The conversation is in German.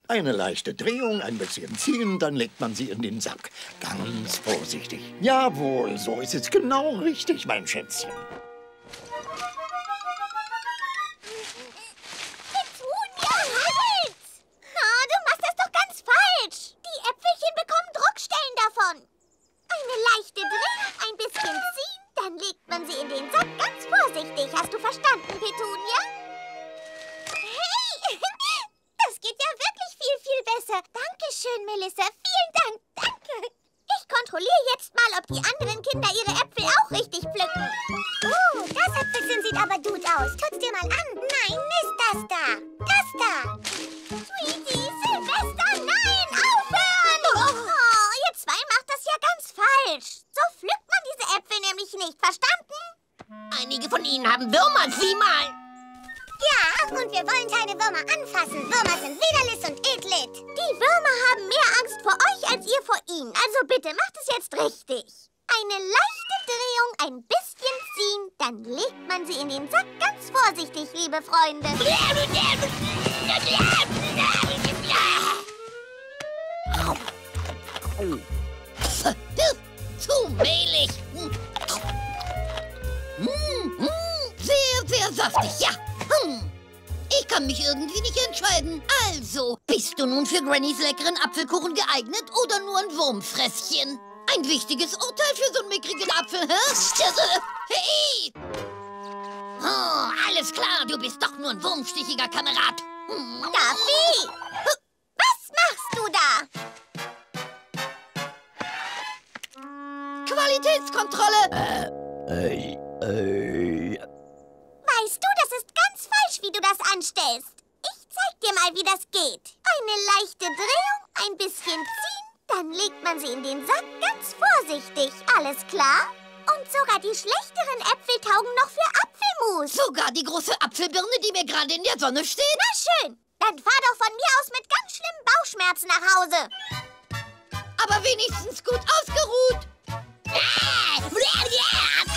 Eine leichte Drehung, ein bisschen ziehen, dann legt man sie in den Sack. Ganz vorsichtig. Jawohl, so ist es genau richtig, mein Schätzchen. Petunia, halt! Oh, du machst das doch ganz falsch. Die Äpfelchen bekommen Druckstellen davon. Eine leichte Drehung, ein bisschen ziehen, dann legt man sie in den Sack ganz vorsichtig. Hast du verstanden, Petunia? Hey, das geht ja wirklich viel besser. Dankeschön, Melissa. Vielen Dank, danke. Ich kontrolliere jetzt mal, ob die anderen Kinder ihre Äpfel auch richtig pflücken. Oh, das Äpfelchen sieht aber gut aus. Guck's dir mal an. Nein, nicht das da. Das da. Sweetie, Silvester, nein, aufhören! Oh, ihr zwei macht das ja ganz falsch. So pflückt man diese Äpfel nämlich nicht, verstanden? Einige von ihnen haben Würmer, sieh mal. Ja, und wir wollen keine Würmer anfassen. Würmer sind widerlich und eklig. Die Würmer haben mehr Angst vor euch als ihr vor ihnen. Also bitte, macht es jetzt richtig. Eine leichte Drehung, ein bisschen ziehen, dann legt man sie in den Sack ganz vorsichtig, liebe Freunde. Zu mehlig. Sehr saftig, ja. Ich kann mich irgendwie nicht entscheiden. Also, bist du nun für Grannys leckeren Apfelkuchen geeignet oder nur ein Wurmfresschen? Ein wichtiges Urteil für so einen mickrigen Apfel, hä? Hey! Oh, alles klar, du bist doch nur ein wurmstichiger Kamerad. Duffy! Was machst du da? Qualitätskontrolle! Weißt du, das ist ganz falsch, wie du das anstellst. Ich zeig dir mal, wie das geht. Eine leichte Drehung, ein bisschen ziehen, dann legt man sie in den Sack ganz vorsichtig. Alles klar? Und sogar die schlechteren Äpfel taugen noch für Apfelmus. Sogar die große Apfelbirne, die mir gerade in der Sonne steht? Na schön, dann fahr doch von mir aus mit ganz schlimmen Bauchschmerzen nach Hause. Aber wenigstens gut ausgeruht.